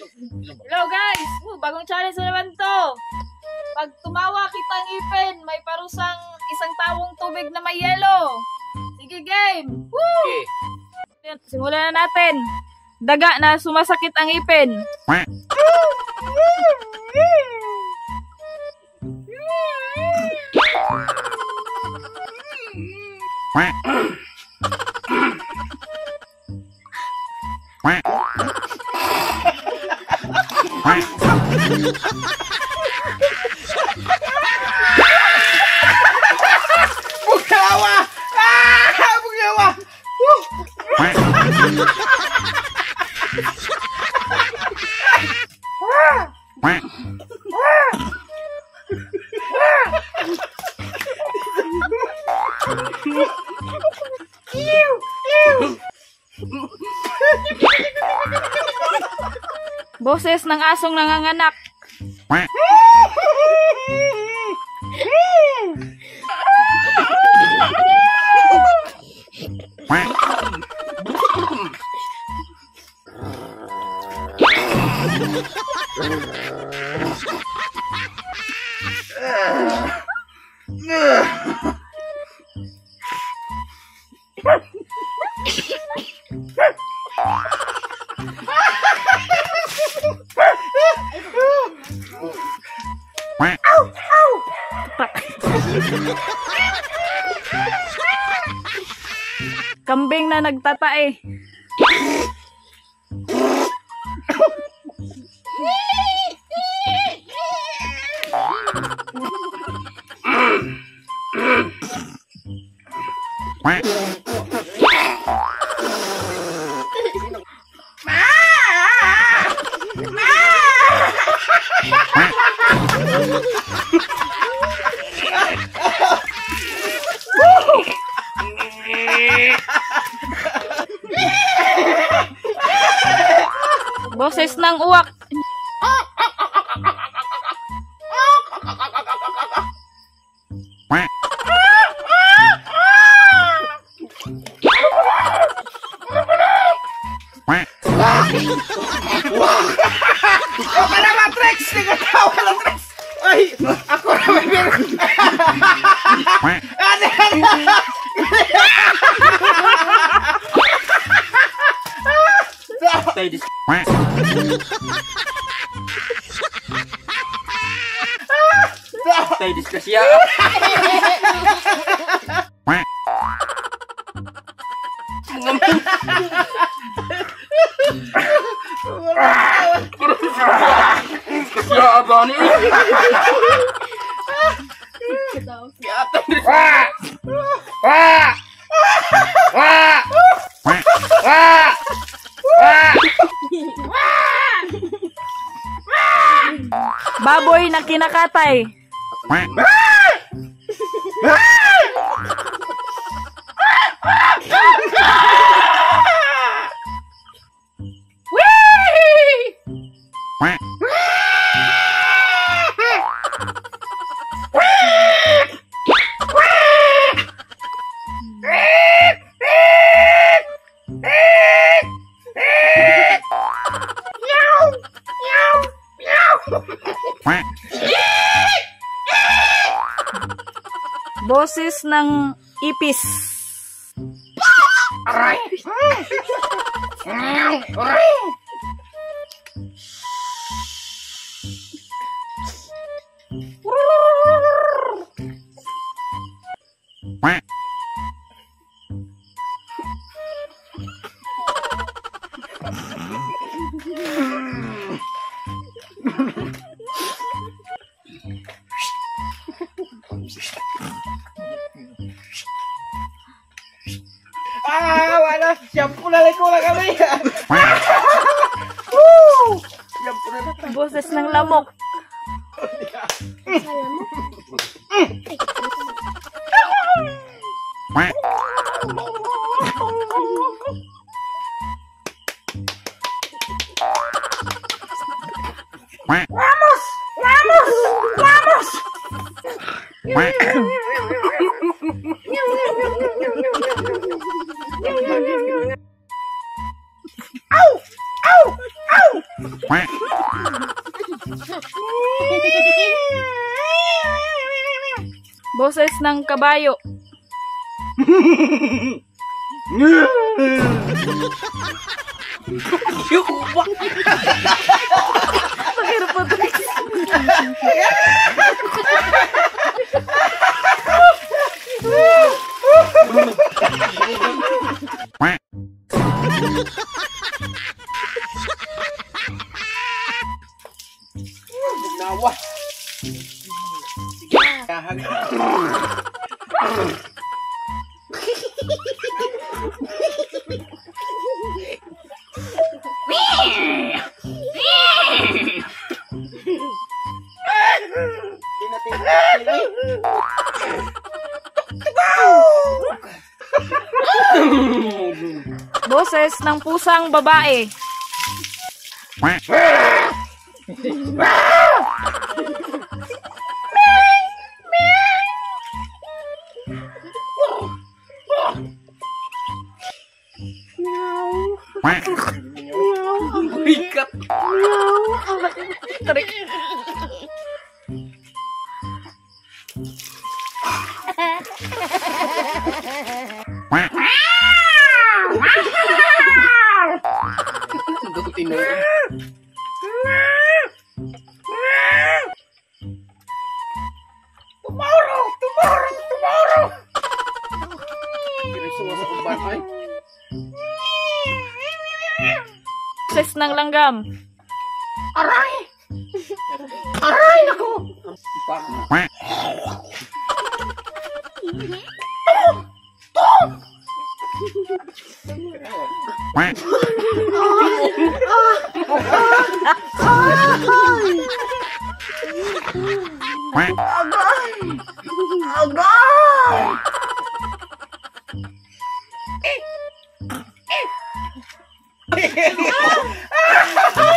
Hello guys! Bagong challenge na naman to. Pag tumawa kitang ipin, may parusang isang tawong tubig na may yelo. Sige game! Woo! Okay. Simulan na natin. Daga na sumasakit ang ipin. Bugawa! Bugawa! Boses ng asong nanganganak. Kambing na nagtatae. Boses ng uwak. Ako na Matrix! Nagatawa ka ng Matrix! Ay! Ako na Matrix! Tayo diskusya. Diskusya apa nih? Baboy na kinakatay. Boses ng ipis. Aray! Wala! Shampoo na ko lang kami! Shampoo na lang. Boses ng lamok. Vamos! Vamos! Vamos! Au! Au! Au! Boses ng kabayo. Mahirap po, Trex. Nawa. Boses ng pusang babae. Ikat. Tarik. Dukutin mo. Tomorrow. Kinisunga sa kumban ay. Boses ng langgam. Aray nako. Agay.